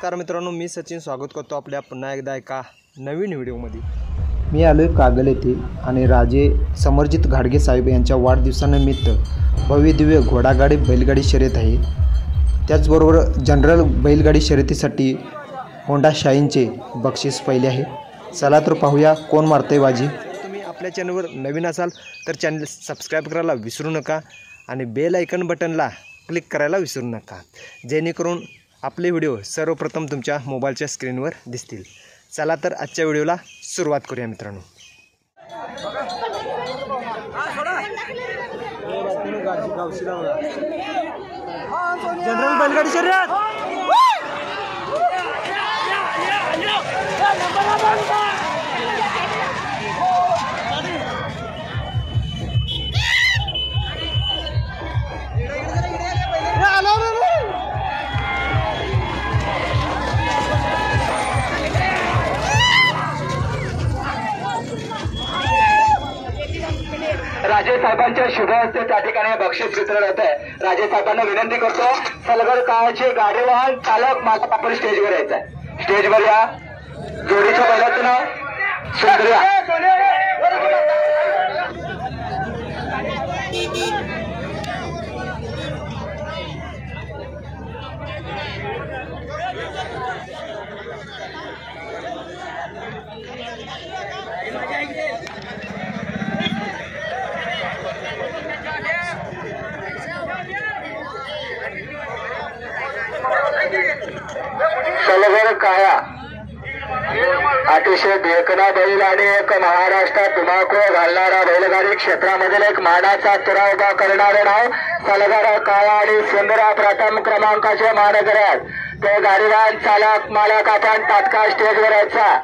नमस्कार मित्रांनो, मी सचिन स्वागत करतो आपल्या पुन्हा एकदा एका नवीन व्हिडिओमध्ये। मी आलो आहे कागल येथे आणि राजे समरजित घाडगे साहेब यांच्या वाढदिवसानिमित्त भव्य दिव्य घोडागाडी बैलगाडी शर्यत आहे। त्याचबरोबर जनरल बैलगाडी शर्यतीसाठी होंडा शाईनचे बक्षीस पहिले आहे। चला तर पाहूया कोण मारतंय बाजी। तुम्ही आपल्या चॅनलवर नवीन असाल तर चॅनल सबस्क्राईब करायला विसरू नका आणि बेल आयकन बटनला क्लिक करायला विसरू नका, जेणेकरून आपले व्हिडिओ सर्वप्रथम तुमच्या मोबाईलच्या स्क्रीनवर दिसतील। चला तर आजच्या व्हिडिओला सुरुवात करूया मित्रांनो। जनरल बैलगाडी शर्यत राजे साहेबांच्या शुभ हस्ते त्या ठिकाणी बक्षीस वितरण होत आहे। राजे साहेबांना विनंती करतो, सलगर काळाचे गाडीवाहन चालक माझा आपण स्टेजवर यायचा आहे। स्टेजवर या। जोडीच्या बैलाचं नाव सुंदर्या। सलगर काळा अतिशय देखणा बैल आणि एक महाराष्ट्रात धुमाकूळ घालणारा बैलगाडी क्षेत्रामधील एक मानाचा तुरा उभा करणारे नाव सलगर काळा आणि सुंदरा प्रथम क्रमांकाचे मानकरी आहेत। ते गाडीवान चालक मालक आपण तात्काळ स्टेजवर यायचा।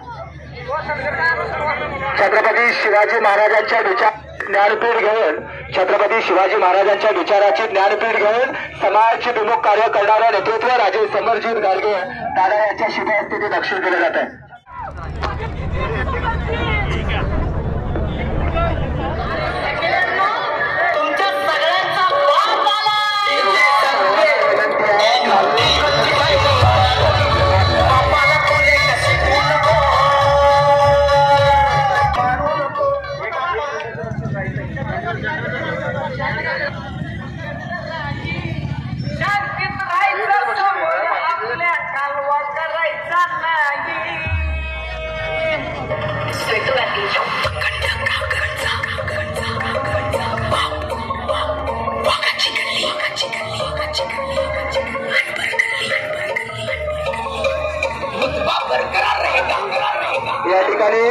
छत्रपती शिवाजी महाराजांच्या विचार ज्ञानपीठ घेऊन छत्रपती शिवाजी महाराजांच्या विचाराची ज्ञानपीठ घेऊन समाजभिमुख कार्य करणारे नेतृत्व राजे समरजित घाडगे दादा यांच्या शुभ हस्ते बक्षीस दिले जात आहे। या ठिकाणी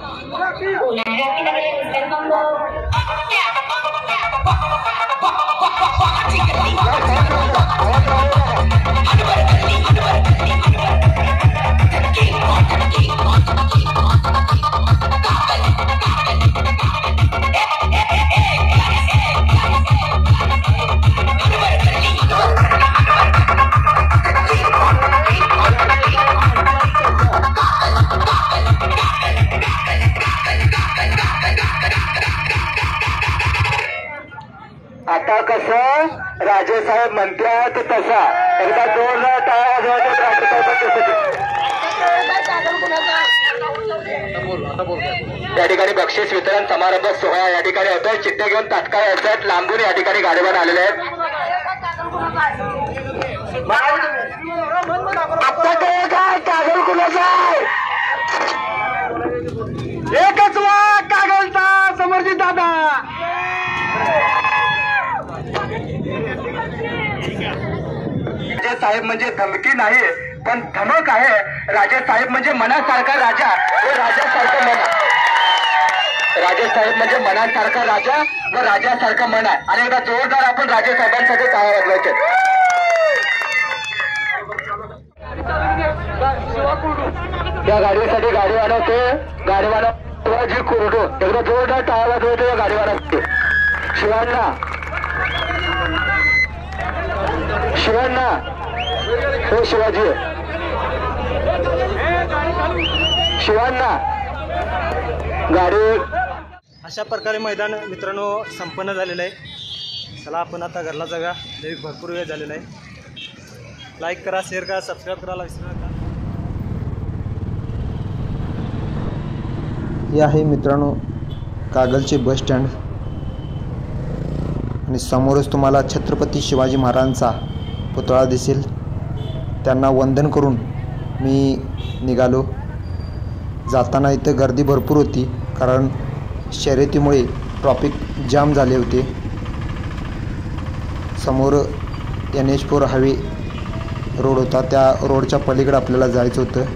आता कसं राजे साहेब म्हणतात तसा एकदा दोन या ठिकाणी बक्षीस वितरण समारंभ सोहळा या ठिकाणी होतोय। चिठ्ठ्या घेऊन तात्काळ याच्यात लांबून या ठिकाणी गाडीवान आलेले आहेत। आता काय कागल कुणाचा एकच वा कागलचा समरजित दादा। राजे साहेब म्हणजे धमकी नाही पण धमक आहे। राजे साहेब म्हणजे मनासारखा राजा व राजासारखं मन। राजे साहेब म्हणजे मनासारखा राजा व राजासारखं मन आहे। आणि एकदा जोरदार आपण राजे साहेबांसाठी टाळ्या वाजवायचे। त्या गाडीसाठी गाडीवाला ते गाडीवाला शिवाजी कुरडू एकदा जोरदार टाळ्या वाजवायचे या गाडीवाला शिवांना शिवांना हो शिवाजी शिवांना गाडी। अशा प्रकारे मैदान मित्रांनो संपन्न झालेलं आहे। चला आपण आता घरला जाऊया, भरपूर वेळ झालेला आहे। लाईक करा, शेअर करा, सबस्क्राईब करायला विसरू नका। हे आहे मित्रांनो कागलचे बस स्टँड आणि समोरच तुम्हाला छत्रपती शिवाजी महाराजांचा पुतळा दिसेल. त्यांना वंदन करून मी निघालो. जाताना इथं गर्दी भरपूर होती कारण शर्यतीमुळे ट्रॉफिक जाम झाले होते. समोर NH4 हायवे रोड होता, त्या रोडच्या पलीकडे आपल्याला जायचं होतं.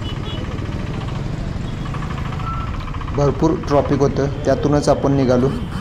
भरपूर ट्रॉफिक होतं, त्यातूनच आपण निघालो.